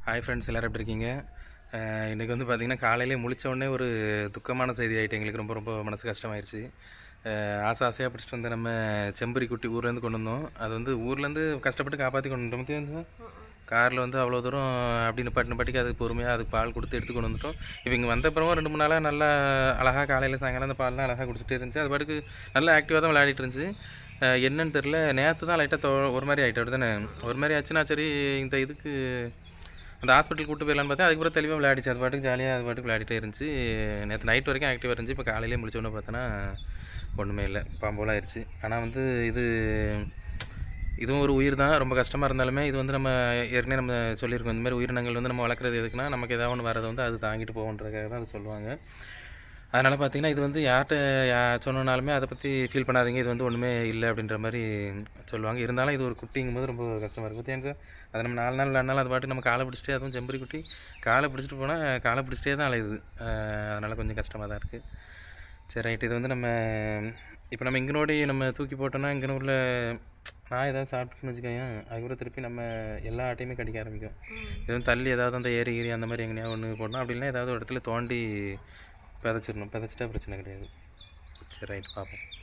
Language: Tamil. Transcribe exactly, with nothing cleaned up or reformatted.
ஹாய் ஃப்ரெண்ட்ஸ், எல்லோரும் எப்படி இருக்கீங்க? இன்றைக்கி வந்து பார்த்திங்கன்னா காலையிலே முழிச்ச உடனே ஒரு துக்கமான செய்தி ஆகிட்டு எங்களுக்கு ரொம்ப ரொம்ப மனசு கஷ்டமாயிருச்சு. ஆசை ஆசையாக பிடிச்சிட்டு வந்து நம்ம செம்பரி குட்டி ஊர்லேருந்து கொண்டு வந்தோம். அது வந்து ஊர்லேருந்து கஷ்டப்பட்டு காப்பாற்றி கொண்டு வந்துட்டோம். தெரிஞ்சு காரில் வந்து அவ்வளோ தூரம் அப்படி நிப்பாட்டி நிப்பாட்டிக்கு அதுக்கு பொறுமையாக அதுக்கு பால் கொடுத்து எடுத்து கொண்டு வந்துட்டோம். இப்போ இங்கே வந்த அப்புறமா ரெண்டு மூணு நாளாக நல்லா அழகாக காலையில் சாயங்காலம் அந்த பால்லாம் அழகாக குடிச்சிட்டே இருந்துச்சு. அது பாட்டுக்கு நல்லா ஆக்டிவாக தான் விளையாடிட்டு இருந்துச்சு. என்னன்னு தெரில, நேற்று தான் லைட்டாக தோ ஒரு மாதிரி ஆகிட்டு அப்படி தானே ஒரு மாதிரி ஆச்சுன்னா சரி இந்த இதுக்கு அந்த ஹாஸ்பிட்டல் கூப்பிட்டு போயிடலான்னு பார்த்தா அதுக்கப்புறம் தெளிவாக விளையாடிச்சு. அது பாட்டுக்கு ஜாலியாக அது பாட்டுக்கு விளையாடிட்டே இருந்துச்சு. நேற்று நைட் வரைக்கும் ஆக்டிவாக இருந்துச்சு. இப்போ காலையிலே முடிச்சோன்னு பார்த்தோன்னா ஒன்றுமே இல்லை, பாம்போல் ஆயிடுச்சு. ஆனால் வந்து இது இதுவும் ஒரு உயிர் தான். ரொம்ப கஷ்டமாக இருந்தாலுமே இது வந்து நம்ம ஏற்கனவே நம்ம சொல்லியிருக்கோம், இந்த மாதிரி உயிரினங்கள் வந்து நம்ம வளர்க்குறது எதுக்குன்னா நமக்கு ஏதாவது ஒன்று வரதை வந்து அது தாங்கிட்டு போகன்றதுக்காக தான் அது சொல்லுவாங்க. அதனால் பார்த்திங்கன்னா இது வந்து யார்கிட்ட யா சொன்னாலுமே அதை பற்றி ஃபீல் பண்ணாதீங்க, இது வந்து ஒன்றுமே இல்லை அப்படின்ற மாதிரி சொல்லுவாங்க. இருந்தாலும் இது ஒரு குட்டிங்கும் போது ரொம்ப கஷ்டமாக இருக்குது. பார்த்தேன் சார், அதை நம்ம நாலு நாள் நாலு நாள் அது பாட்டு நம்ம காலை பிடிச்சிட்டே, அதுவும் செம்பரி குட்டி காலை பிடிச்சிட்டு போனால் காலை பிடிச்சிட்டே தான் அலையுது. அதனால் கொஞ்சம் கஷ்டமாக தான் இருக்குது. சரி, ரைட். இது வந்து நம்ம இப்போ நம்ம இங்கனோடி நம்ம தூக்கி போட்டோன்னா இங்கே உள்ள நான் ஏதாவது சாப்பிட்டுன்னு வச்சுக்கோங்க, அதுக்கப்புறம் திருப்பி நம்ம எல்லா ஆட்டையுமே கடிக்க ஆரம்பிக்கும். எதுவும் தள்ளி ஏதாவது அந்த ஏரி ஏரி அந்த மாதிரி எங்கேயா ஒன்று போடணும், அப்படின்னா ஏதாவது ஒரு இடத்துல தோண்டி பிதைச்சிடணும். பிதைச்சிட்டா பிரச்சனை கிடையாது. சரி, ரைட், பார்ப்போம்.